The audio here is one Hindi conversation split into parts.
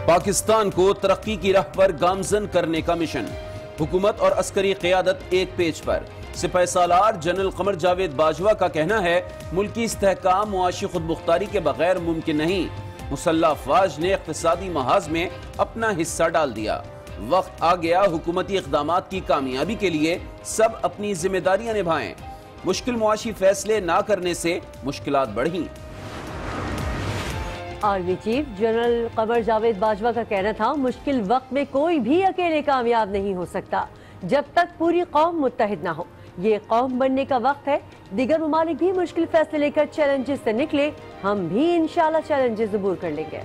पाकिस्तान को तरक्की की राह पर गामजन करने का मिशन। हुकूमत और अस्करी क़यादत एक पेज पर। सिपाही सालार जनरल कमर जावेद बाजवा का कहना है, मुल्की इस्तेहकाम मुआशी खुदमुख्तारी के बगैर मुमकिन नहीं। मुसल्लह अफवाज ने इक़्तिसादी महाज में अपना हिस्सा डाल दिया। वक्त आ गया हुकूमती इक़दामात की कामयाबी के लिए सब अपनी जिम्मेदारियां निभाएं। मुश्किल मुआशी फैसले ना करने से मुश्किलात बढ़ी। Army chief general Qamar Javed Bajwa का कहना था, मुश्किल वक्त में कोई भी अकेले कामयाब नहीं हो सकता जब तक पूरी कौम मुत्तहिद ना हो। ये कौम बनने का वक्त है। दीगर ममालिक भी मुश्किल फैसले लेकर चैलेंजेस से निकले, हम भी इंशाल्लाह चैलेंजेस अबूर कर लेंगे।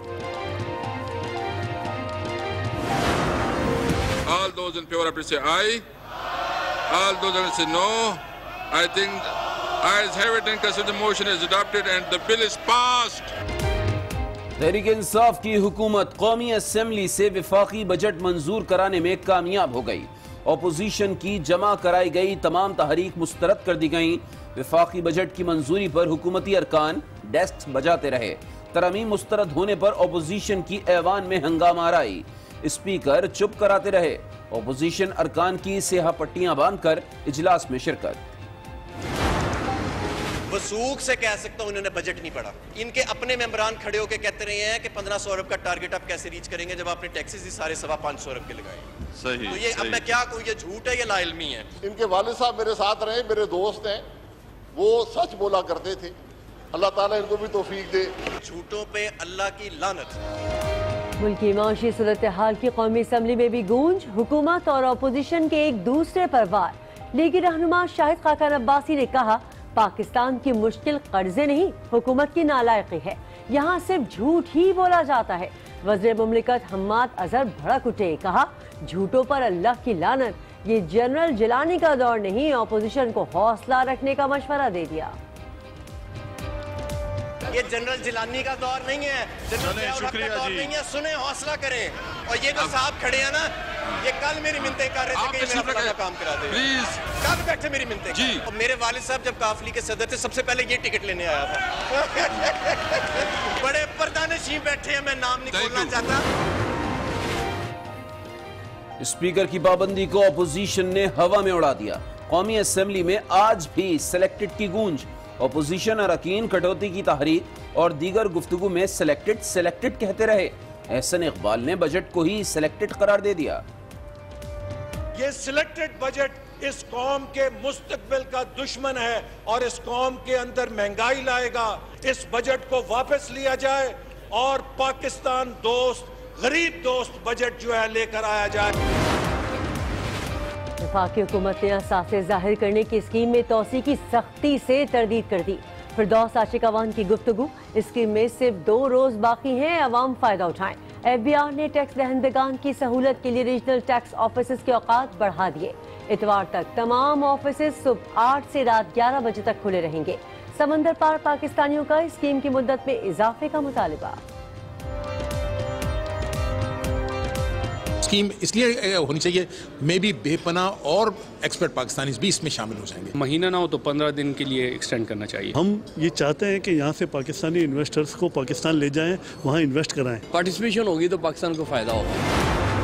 All those in favor, please say aye. All those that say no, I think ayes have it and consider the motion is adopted and the bill is passed. Tehreek Insaf की हुकूमत कौमी असेंबली से विफाकी बजट मंजूर कराने में कामयाब हो गई। अपोजिशन की जमा कराई गई तमाम तहरीक मुस्तरद कर दी गई। विफाकी बजट की मंजूरी पर हुकूमती अरकान डेस्क बजाते रहे। तरमीम मुस्तरद होने पर अपोजिशन की ऐवान में हंगामा आई। स्पीकर चुप कराते रहे। अपोजिशन अरकान की स्याह पट्टियां बांधकर इजलास में शिरकत। वसूख से कह सकता हूं इन्होंने बजट नहीं पढ़ा। इनके अपने मेंबरान खड़े होकर कहते रहे हैं कि 1500 अरब का टारगेट आप कैसे रीच करेंगे जब आपने टैक्सेस ही सारे 550 अरब के लगाए। सही, तो ये सही। अब मैं क्या कहूं, ये झूठ है, ये लाइल्मी है। इनके वालिद साहब मेरे साथ रहे, मेरे दोस्त हैं, वो सच बोला करते थे। अल्लाह ताला इनको भी तौफीक दे। झूठों पे अल्लाह की लानत। मुल्की माशी सूरत हाल की कौमी असम्बली में भी गूंज। हुकूमत और अपोजिशन के एक दूसरे पर वार। लीगी रहनुमा शाहिद खाकान अब्बासी ने कहा, पाकिस्तान की मुश्किल कर्जे नहीं, हुकूमत की नालायकी है। यहाँ सिर्फ झूठ ही बोला जाता है। वज़ीर मुमलिकत हम्माद अजहर भड़क उठे, कहा झूठों पर अल्लाह की लानत। ये जनरल जिलानी का दौर नहीं, अपोजिशन को हौसला रखने का मशवरा दे दिया। ये जनरल जिलानी का दौर नहीं है, जनरल शुक्रिया का दौर जी। नहीं है। सुने, हौसला करें। और ये जो साहब खड़े हैं ना, ये कल मेरी मिन्नतें कर रहे थे कि मेरा फलाना काम करा दे। प्लीज कल बैठे मेरी मिन्नतें जी। और मेरे वालिद साहब जब काफिले के सदर थे, सबसे पहले ये टिकट लेने आया था। बड़े पर्दानशीं बैठे हैं, मैं नाम नहीं बोलना चाहता। स्पीकर की पाबंदी को अपोजिशन ने हवा में उड़ा दिया। कौमी असेंबली में आज भी सिलेक्टेड की गूंज। अपोजिशन अरकान कटौती की तहरीक और दीगर गुफ्तगू में सिलेक्टेड कहते रहे। एहसन इकबाल ने बजट को ही सिलेक्टेड करार दे दिया। ये सिलेक्टेड बजट इस कौम के मुस्तकबिल का दुश्मन है और इस कौम के अंदर महंगाई लाएगा। इस बजट को वापस लिया जाए और पाकिस्तान दोस्त, गरीब दोस्त बजट जो है लेकर आया जाए। वफाकी हुकूमत ने असासे जाहिर करने की स्कीम में तोसी की सख्ती से तरदीद कर दी। फिरदौस आशिक अवान की गुफ्तगू, स्कीम में सिर्फ 2 रोज बाकी हैं, अवाम फायदा उठाएं। FBI ने टैक्स दहंदगान की सहूलत के लिए रीजनल टैक्स ऑफिस के औकात बढ़ा दिए। इतवार तक तमाम ऑफिस सुबह 8 से रात 11 बजे तक खुले रहेंगे। समंदर पार पाकिस्तानियों का स्कीम की मुद्दत में इजाफे का मुतालिबा। स्कीम इसलिए होनी चाहिए, मे बी बेपनाह और एक्सपर्ट पाकिस्तानीज भी इसमें शामिल हो जाएंगे। महीना ना हो तो 15 दिन के लिए एक्सटेंड करना चाहिए। हम ये चाहते हैं कि यहाँ से पाकिस्तानी इन्वेस्टर्स को पाकिस्तान ले जाएं, वहाँ इन्वेस्ट कराएं। पार्टिसिपेशन होगी तो पाकिस्तान को फायदा होगा।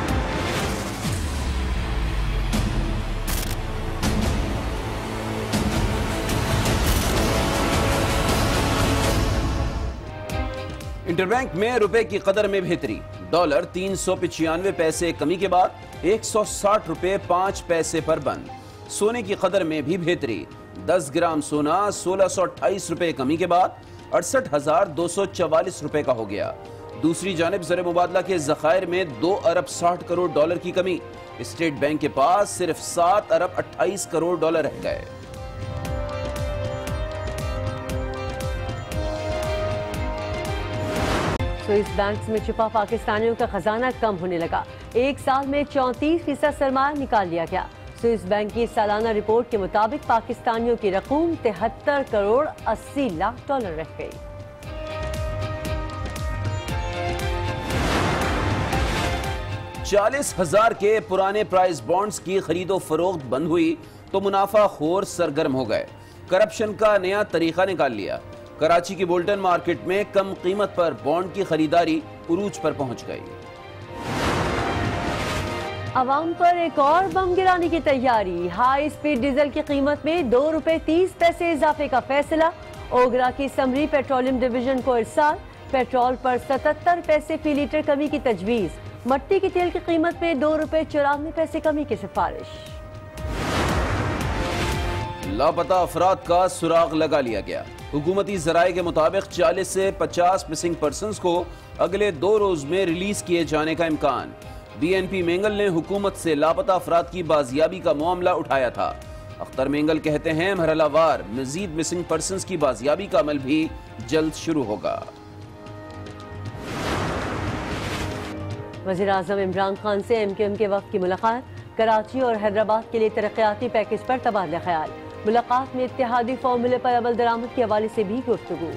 इंटरबैंक में रुपए की कदर में बेहतरी। डॉलर 395 पैसे कमी के बाद 160 रुपए 5 पैसे पर बंद। सोने की कदर में भी बेहतरी। 10 ग्राम सोना 1628 रुपए कमी के बाद 68,244 रुपए का हो गया। दूसरी जानिब ज़र मुबादला के ज़खायर में 2 अरब 60 करोड़ डॉलर की कमी। स्टेट बैंक के पास सिर्फ 7 अरब 28 करोड़ डॉलर रह गए। स्विस बैंक में छुपा पाकिस्तानियों का खजाना कम होने लगा। एक साल में 34% सरमाया निकाल लिया गया। स्विस बैंक की सालाना रिपोर्ट के मुताबिक पाकिस्तानियों की रकूम 73 करोड़ 80 लाख डॉलर रह गई। $40,000 के पुराने प्राइस बॉन्ड्स की खरीदो फरोख्त बंद हुई तो मुनाफा खोर सरगर्म हो गए। करप्शन का नया तरीका निकाल लिया। कराची की बुल्टन मार्केट में कम कीमत पर बॉन्ड की खरीदारी उरूज पर पहुंच गई। अवाम पर एक और बम गिराने की तैयारी। हाई स्पीड डीजल की कीमत में 2 रुपए 30 पैसे इजाफे का फैसला। ओगरा की समरी पेट्रोलियम डिवीजन को इरसाल। पेट्रोल पर 77 पैसे फी लीटर कमी की तजवीज। मट्टी के तेल की कीमत में 2 रुपए 94 पैसे कमी की सिफारिश। लापता अफराद का सुराग लगा लिया गया। हुकूमती जराये के मुताबिक 40 से 50 मिसिंग पर्सन्स को अगले 2 रोज में रिलीज किए जाने का इम्कान। BNP मेंगल ने हुकूमत से लापता अफराद की बाजियाबी का मामला उठाया था। अख्तर मेंगल कहते हैं मरहलावार मजीद मिसिंग पर्सन्स की बाजियाबी का अमल भी जल्द शुरू होगा। वज़ीर आज़म इमरान खान से MQM के वक्त की मुलाकात। कराची और हैदराबाद के लिए तरक्याती पैकेज पर तबादला ख्याल। मुलाकात में इत्तेहादी फॉर्मूले पर अमल दरामद के हवाले से भी गुफ्तगू।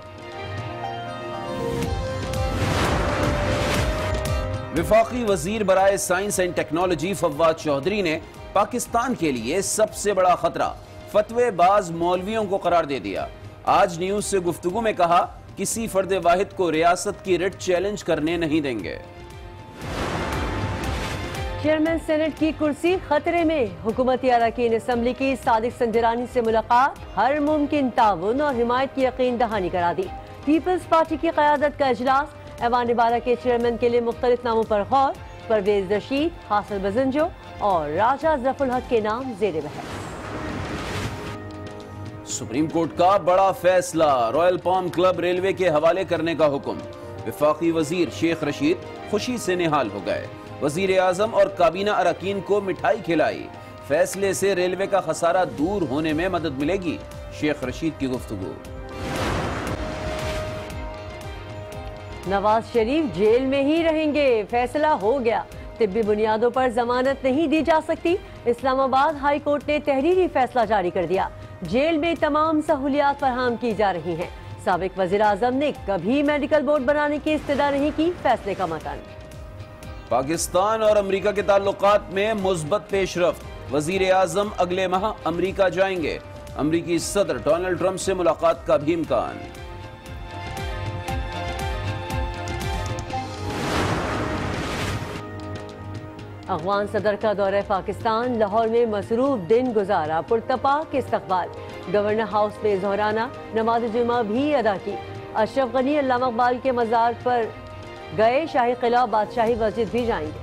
वफाकी वजीर बराए science and technology Fawad Chaudhry ने पाकिस्तान के लिए सबसे बड़ा खतरा फतवेबाज मौलवियों को करार दे दिया। आज न्यूज से गुफ्तगू में कहा, किसी फर्द वाहिद को रियासत की रिट चैलेंज करने नहीं देंगे। चेयरमैन सेनेट की कुर्सी खतरे में। हुकूमती अरकान असम्बली की सादिक संजरानी से मुलाकात। हर मुमकिन ताउन और हिमायत की यकीन दहानी करा दी। पीपल्स पार्टी की क़यादत का इजलास। ऐवान बारह के चेयरमैन के लिए मुख्तलिफ नामों पर गौर। परवेज रशीद, हासिल बजंजो और राजा ज़फ़रुल हक के नाम ज़ेर बहस। सुप्रीम कोर्ट का बड़ा फैसला, रॉयल पाम क्लब रेलवे के हवाले करने का हुक्म। वफाकी वजीर शेख रशीद खुशी से निहाल हो गए। वजीर आजम और काबीना अरकान को मिठाई खिलाई। फैसले से रेलवे का खसारा दूर होने में मदद मिलेगी। शेख रशीद की गुफ्तगू। नवाज शरीफ जेल में ही रहेंगे, फैसला हो गया। तिब्बी बुनियादों पर जमानत नहीं दी जा सकती। इस्लामाबाद हाई कोर्ट ने तहरीरी फैसला जारी कर दिया। जेल में तमाम सहूलियात फराहम की जा रही हैं। साबिक वजीर आजम ने कभी मेडिकल बोर्ड बनाने की इस्तदा नहीं की, फैसले का मतन। पाकिस्तान और अमेरिका के ताल्लुकात में मुस्बत पेशरफ्त। वजीर आजम अगले माह अमेरिका जाएंगे। अमेरिकी सदर डोनाल्ड ट्रंप से मुलाकात का भी इम्कान। अफगान सदर का दौरा पाकिस्तान। लाहौर में मसरूफ दिन गुजारा। पुरतपाक इस्तकबाल। गवर्नर हाउस में ज़ोहराना नमाज जुमा भी अदा की। अशरफ गनी अल्लामा इकबाल के मज़ार पर गए। शाही किला बादशाही मस्जिद भी जाएंगे।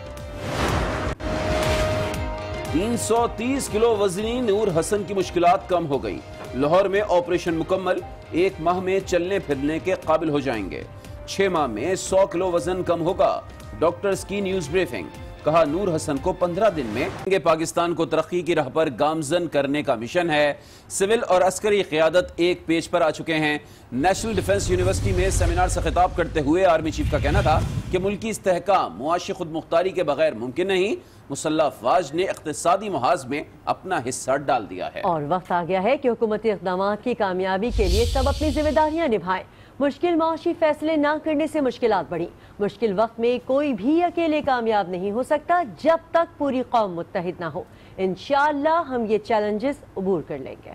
330 किलो वजनी नूर हसन की मुश्किलात कम हो गई। लाहौर में ऑपरेशन मुकम्मल। 1 माह में चलने फिरने के काबिल हो जाएंगे। 6 माह में 100 किलो वजन कम होगा। डॉक्टर्स की न्यूज ब्रीफिंग। कहा, नूर हसन को 15 दिन में पाकिस्तान को तरक्की की राह पर गामजन करने का मिशन है। सिविल और अस्करी क़यादत एक पेज पर आ चुके हैं। नेशनल डिफेंस यूनिवर्सिटी में सेमिनार से खिताब करते हुए आर्मी चीफ का कहना था कि मुल्की इस्तेहकाम मुआशी खुद मुख्तारी के बगैर मुमकिन नहीं। मुसल्लह अफवाज ने इक़्तिसादी मुहाज में अपना हिस्सा डाल दिया है और वक्त आ गया है कि हुकूमती इक़दाम की कामयाबी के लिए सब अपनी जिम्मेदारियां निभाएं। मुश्किल माशी फैसले ना करने से मुश्किलात बढ़ी। मुश्किल वक्त में कोई भी अकेले कामयाब नहीं हो सकता जब तक पूरी कौम मुत्तहिद ना हो। इंशाअल्लाह हम ये चैलेंजेस अबूर कर लेंगे।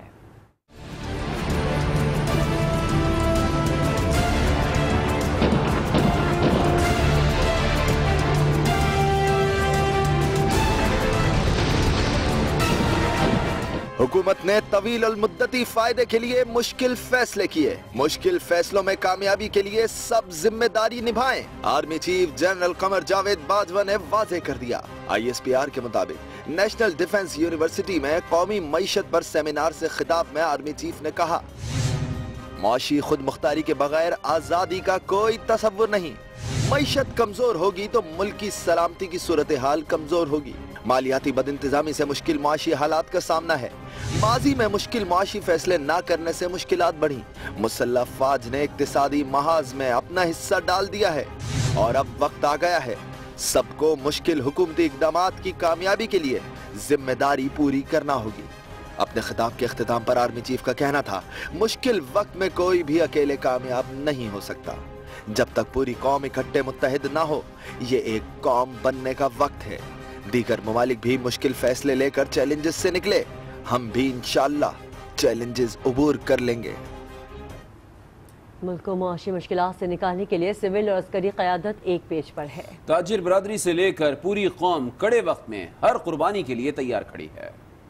हुकूमत ने तवील अल मुद्दती फायदे के लिए मुश्किल फैसले किए। मुश्किल फैसलों में कामयाबी के लिए सब जिम्मेदारी निभाएं। Army chief general Qamar Javed Bajwa ने वाज़ेह कर दिया। ISPR के मुताबिक नेशनल डिफेंस यूनिवर्सिटी में कौमी मईशत पर सेमिनार से खिताब में आर्मी चीफ ने कहा, मुआशी खुद मुख्तारी के बगैर आजादी का कोई तसव्वुर नहीं। मईशत कमजोर होगी तो मुल्क की सलामती की सूरत हाल कमजोर होगी। मालियाती बदइंतजामी से मुश्किल मुआशी हालात का सामना है। माजी में मुश्किल मुआशी फैसले ना करने से मुश्किलात बढ़ी। मुसल्लह अफवाज ने इक्तिसादी महाज में अपना हिस्सा डाल दिया है और अब वक्त आ गया है सबको मुश्किल हुकूमती इक़दामात की कामयाबी के लिए जिम्मेदारी पूरी करना होगी। अपने खिताब के अख्तिताम पर आर्मी चीफ का कहना था, मुश्किल वक्त में कोई भी अकेले कामयाब नहीं हो सकता। जब तक पूरी कौम इकट्ठे मुत्तहिद ना हो, ये एक कौम बनने का वक्त है। दीगर ममालिक भी मुश्किल फैसले लेकर चैलेंजेस से निकले, हम भी इंशाअल्लाह चैलेंजेस अबूर कर लेंगे। मुल्क को मुआशी मुश्किलात से निकालने के लिए सिविल और अस्करी क़यादत एक पेज पर है। ताजिर बरादरी से लेकर पूरी कौम कड़े वक्त में हर कुर्बानी के लिए तैयार खड़ी है।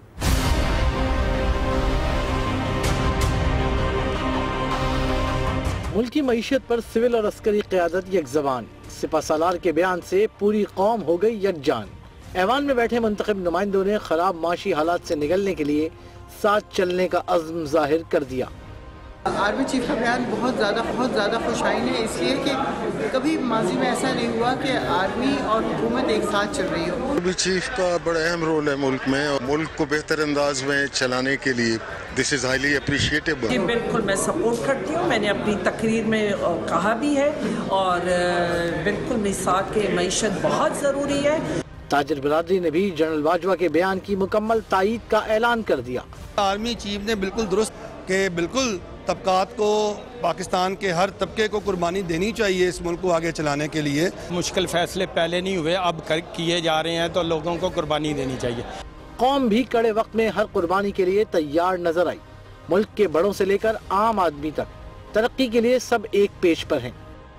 मुल्क की मईशत पर सिविल और अस्करी क़यादत यकज़बान। सिपहसालार के बयान से पूरी कौम हो गई यकजान। ऐवान में बैठे मुंतखब नुमाइंदों ने खराब माशी हालात से निकलने के लिए साथ चलने का अज़्म जाहिर कर दिया। आर्मी चीफ का बयान बहुत ज़्यादा खुशाइन है, इसलिए कि कभी माजी में ऐसा नहीं हुआ कि आर्मी और हुकूमत एक साथ चल रही हो। आर्मी चीफ का बड़ा अहम रोल है मुल्क में, और मुल्क को बेहतर अंदाज में चलाने के लिए दिस इज़ हाईली अप्रिशिएटेबल। बिल्कुल मैं सपोर्ट करती हूँ, मैंने अपनी तकरीर में कहा भी है, और बिल्कुल मिसाक के मईशत बहुत ज़रूरी है। ताजिर बरादरी ने भी जनरल बाजवा के बयान की मुकम्मल तायीद का ऐलान कर दिया। आर्मी चीफ ने बिल्कुल दुरुस्त के बिल्कुल तबकात को, पाकिस्तान के हर तबके को कुर्बानी देनी चाहिए इस मुल्क को आगे चलाने के लिए। मुश्किल फैसले पहले नहीं हुए, अब किए जा रहे हैं, तो लोगों को कुर्बानी देनी चाहिए। कौम भी कड़े वक्त में हर कुर्बानी के लिए तैयार नजर आई। मुल्क के बड़ों से लेकर आम आदमी तक तरक्की के लिए सब एक पेज पर हैं।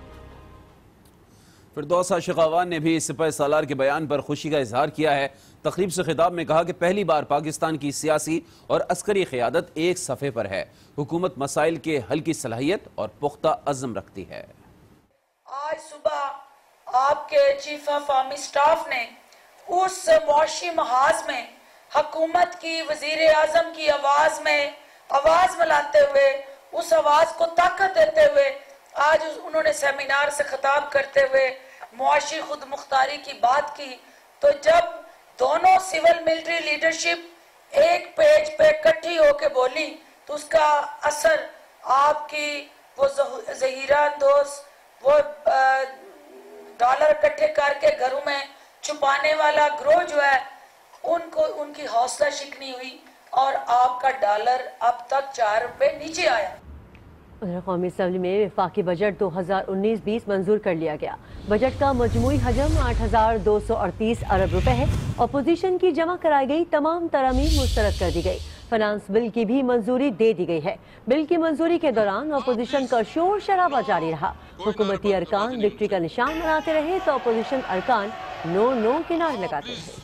फिरदौस आशिकावान ने भी सिपह सालार के बयान पर खुशी का इजहार किया है। तकरीब से खिताब में कहा कि पहली बार पाकिस्तान की सियासी और अस्करी क़यादत एक सफ़े पर है। हुकूमत मसाइल के हल की सलाहियत और पुख्ता अज़्म रखती है। आज सुबह आपके चीफ ऑफ आर्मी स्टाफ ने उस मुआशी महाज में हुकूमत की, वजीर आजम की आवाज में आवाज मिलाते हुए, उस आवाज को ताकत देते हुए आज उन्होंने सेमिनार से खिताब करते हुए मुआशी खुद मुख्तारी की बात की। तो जब दोनों सिविल मिलिट्री लीडरशिप एक पेज पे इकट्ठी होके बोली तो उसका असर आपकी वो ज़हीरा अंदोज़, वो डॉलर इकट्ठे करके घरों में छुपाने वाला ग्रोह जो है, उनको उनकी हौसला शिकनी हुई और आपका डॉलर अब तक 4 रुपए नीचे आया। उधर कौमी असम्बली में वफाकी बजट 2019-20 मंजूर कर लिया गया। बजट का मजमूई हजम 8,238 अरब रुपए है। अपोजिशन की जमा कराई गई तमाम तरामीम मुस्तरद कर दी गई। फाइनेंस बिल की भी मंजूरी दे दी गई है। बिल की मंजूरी के दौरान अपोजिशन का शोर शराबा जारी रहा। हुकूमती अरकान विक्ट्री का निशान बनाते रहे तो अपोजिशन अरकान नो के नारे लगाते रहे।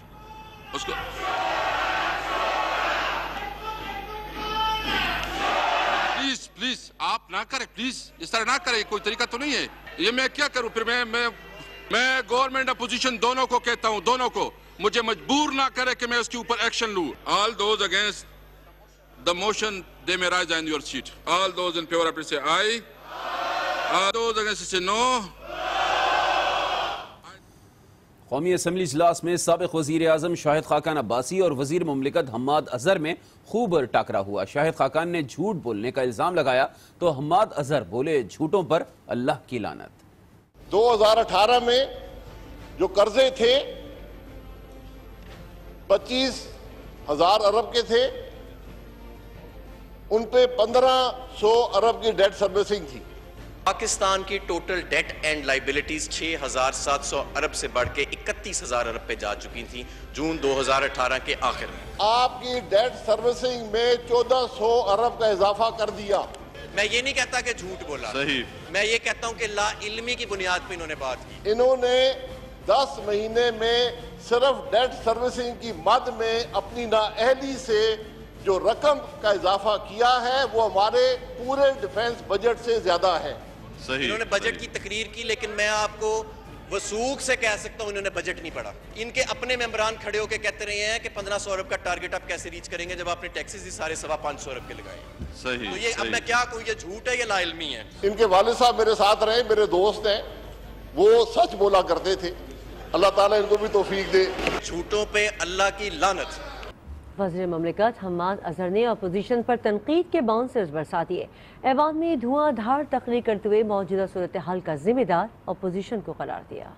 प्लीज आप ना करें, प्लीज इस तरह ना करें, कोई तरीका तो नहीं है ये। मैं क्या करूं फिर? मैं गवर्नमेंट अपोजिशन दोनों को कहता हूं, दोनों को मुझे मजबूर ना करे कि मैं उसके ऊपर एक्शन लूं। All those against the motion they may rise on your seat. All those in favour of say aye, all those against say no. कौमी असम्बली इजलास में साबिक वजीर आजम शाहिद खाकान अब्बासी और वजीर मुमलिकत हम्माद अजहर में खूब टाकरा हुआ। शाहिद खाकान ने झूठ बोलने का इल्जाम लगाया तो हम्माद अजहर बोले झूठों पर अल्लाह की लानत। 2018 में जो कर्जे थे 25,000 अरब के थे, उन पे 1,500 अरब की डेट सर्विसिंग थी। पाकिस्तान की टोटल डेट एंड लाइबिलिटीज 6,700 अरब से बढ़ के 31,000 अरब पे जा चुकी थी जून 2018 के आखिर में। आपकी डेट सर्विसिंग में 1,400 अरब का इजाफा कर दिया। मैं ये नहीं कहता कि झूठ बोला, सही, मैं ये कहता हूं कि ला इल्मी की बुनियाद पे इन्होंने बात की। इन्होंने 10 महीने में सिर्फ डेट सर्विसिंग की मद में अपनी नाअहली से जो रकम का इजाफा किया है वो हमारे पूरे डिफेंस बजट से ज्यादा है। सही, इन्होंने बजट की तकरीर की, लेकिन मैं आपको वसूख से कह सकता हूं इन्होंने बजट नहीं पढ़ा। इनके अपने मेंबरान खड़े होकर कहते रहे हैं कि 1,500 अरब का टारगेट आप कैसे रीच करेंगे जब आपने टैक्सेस ही सारे 525 अरब के लगाए। सही, तो ये सही। अब मैं क्या कहूं, ये झूठ है, ये लाइल्मी है। इनके वालिद साहब मेरे साथ रहे, मेरे दोस्त हैं, वो सच बोला करते थे। अल्लाह ताला इनको भी तौफीक दे। झूठों पे अल्लाह की लानत। वज़ीर मुमलिकत हम्माद अजहर ने अपोजिशन पर तनकीद के बाउंसर्स बरसा दिए। ऐवान में धुआंधार तकरीर करते हुए मौजूदा सूरत हाल का जिम्मेदार अपोजिशन को करार दिया।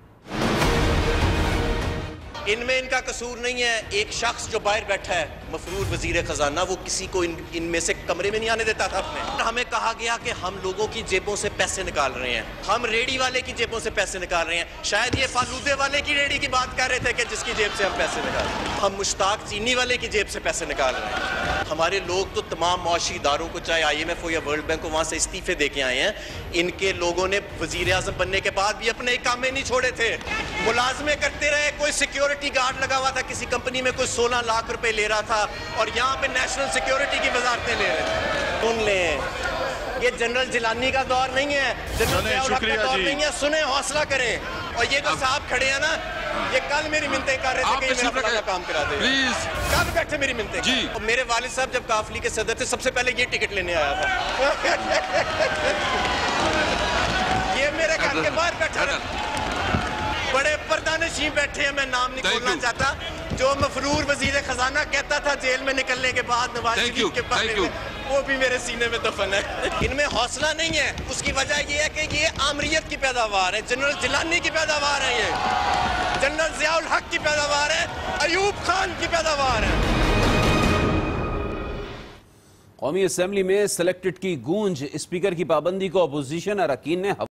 इनमें इनका कसूर नहीं है। एक शख्स जो बाहर बैठा है, मफरूर वजीर खजाना, वो किसी को इनमें से कमरे में नहीं आने देता था अपने। हमें कहा गया कि हम लोगों की जेबों से पैसे निकाल रहे हैं, हम रेडी वाले की जेबों से पैसे निकाल रहे हैं। शायद ये फालूदे वाले की रेडी की बात कर रहे थे कि जिसकी जेब से हम पैसे निकाल रहे हैं। हम मुश्ताक चीनी वाले की जेब से पैसे निकाल रहे हैं। हमारे लोग तो तमाम मुआशी इदारों को, चाहे IMF हो या वर्ल्ड बैंक को, वहाँ से इस्तीफे दे के आए हैं। इनके लोगों ने वजीर आज़म बनने के बाद भी अपने कामें नहीं छोड़े थे, मुलाजमे करते रहे। कोई सिक्योरिटी गार्ड लगा हुआ था किसी कंपनी में, कोई 16 लाख रुपए ले रहा था और यहाँ पे नेशनल सिक्योरिटी की वजारतें ले रहे थे। सुन लें, ये जनरल जिलानी का दौर नहीं है, जनरल ज़ियाउल हक का दौर नहीं है। सुने, हौसला करें। और ये जो साहब खड़े हैं ना, ये कल मेरी मिन्नतें कर रहे थे कि मेरा फलाना काम करा दे, प्लीज। कल बैठे मेरी मिन्नतें जी। और मेरे वालिद साहब जब काफली के सदर थे, सबसे पहले ये टिकट लेने आया था। ये मेरे घर के बाहर बैठा था। बड़े पर्दानशी बैठे हैं, मैं नाम नहीं बोलना चाहता। जो मफरूर वजीर खजाना कहता था जेल में निकलने के बाद नवाज शरीफ के बारे में, वो भी मेरे सीने में दफन है। इनमें हौसला नहीं है। उसकी वजह ये है कि ये आमरीत की पैदावार है, जनरल जिलानी की पैदावार है, ये जनरल ज़ियाउल हक की पैदावार है, अयूब खान की पैदावार है। कौमी असेंबली में सिलेक्टेड की गूंज, स्पीकर की पाबंदी को अपोजिशन अरकान ने